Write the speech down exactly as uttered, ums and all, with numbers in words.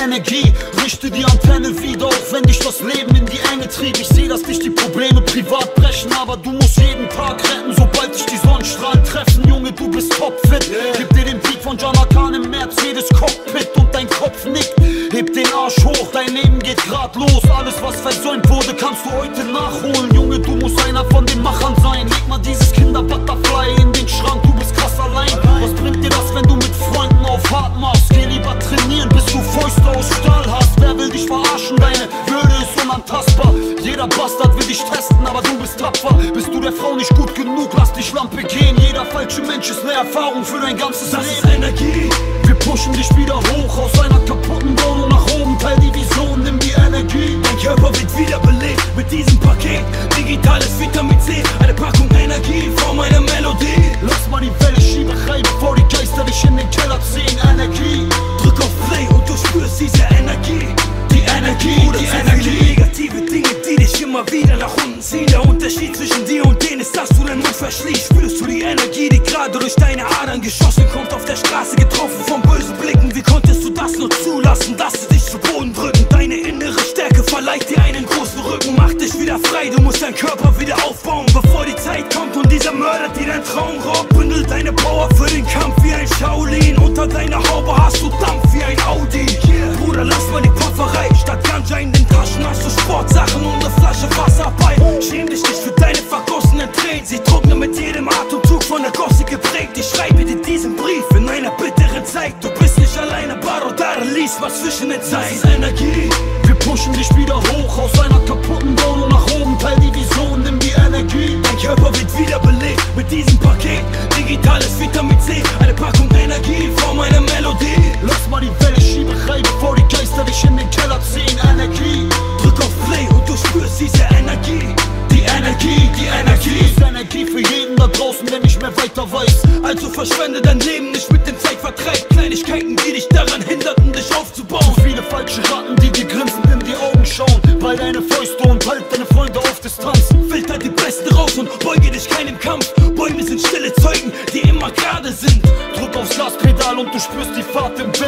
Energie. Richte die Antenne wieder, auch wenn dich das Leben in die Enge trieb. Ich seh, dass dich die Probleme privat brechen, aber du musst jeden Tag retten, sobald dich die Sonnenstrahlen treffen. Junge, du bist topfit. Gib dir den Beat von Jana Khan im Mercedes Cockpit und dein Kopf nickt. Heb den Arsch hoch, dein Leben geht grad los. Alles, was versäumt wurde, kannst du heute nachholen. Junge, du musst einer von den Machern sein. Leg mal dieses Kinder-Butterfly in den Schrank, du bist krass allein. Was bringt dir das, wenn du mit Freunden auf hart machst? Geh lieber trainieren, bis du Fäuste aus Stahl hast. Wer will dich verarschen? Deine Würde ist unantastbar. Jeder Bastard will dich testen, aber du bist tapfer. Bist du der Frau nicht gut genug, lass dich Lampe gehen. Jeder falsche Mensch ist eine Erfahrung für dein ganzes das Leben. Das ist Energie. Wir pushen dich wieder hoch aus einer kaputten Wohnung nach oben. Teil die Vision, nimm die Energie. Dein Körper wird wiederbelebt mit diesem Paket. Digitales Vitamin C, eine Packung Energie in Form einer Melodie. Lass mal die Welle Schieberei, bevor die Geister dich in den Keller ziehen. Energie. Drück auf Play und du spürst diese Energie. Die Energie, Oder die Energie. Negative Dinge, die dich immer wieder nach unten ziehen. Der Unterschied zwischen dir und denen ist, dass du deinen Mund verschließt. Spürst du die Energie, die gerade durch deine Adern geschossen kommt, auf der Straße getroffen von bösen Blicken. Wie konntest du das nur zulassen, dass sie dich zu Boden drücken? Deine innere Stärke verleiht dir einen großen Rücken. Mach dich wieder frei, du musst deinen Körper wieder aufbauen, bevor die Zeit kommt und dieser Mörder dir dein Traum raubt. Bündel deine Power für den Kampf wie ein Shaolin. Unter deiner Haube hast du Dampf wie ein Audi. Yeah. Bruder, lass mal die Pufferei. Statt Ganja in den Taschen hast du Sportsachen und eine Flasche Wasser bei. Schäm dich nicht für deine vergossenen Tränen. Sie trocknen mit jedem Atemzug von der Gosse geprägt. Ich schreibe dir diesen Brief in einer bitteren Zeit. Du bist nicht alleine, Barodar, lies was zwischen den Zeilen. Das ist Energie. Wir pushen dich wieder hoch aus einer kaputten Wohnung nach oben. Teil die Vision, nimm die Energie. Dein Körper wird wiederbelebt mit diesem Paket. Digitales Vitamin C, eine Packung Energie in Form einer Melodie. Lass mal die Welle Schieberei, bevor die Geister dich in den Keller ziehen. Energie. Drück auf Play und du spürst diese Energie. Die Energie, die Energie. Ist Energie für jeden da draußen, der nicht mehr weiter weiß. Also verschwende dein Leben nicht mit dem Zeitvertreib. Kleinigkeiten, die dich daran hinderten, dich aufzubauen. Zu viele falsche Ratten, die dir grinsend in die Augen schauen. Ball deine Fäuste und halt deine Freunde auf Distanz. Filter die Besten raus und beuge dich keinem Kampf. Bäume sind stille Zeugen, die immer gerade sind. Drück aufs Gaspedal und du spürst die Fahrt im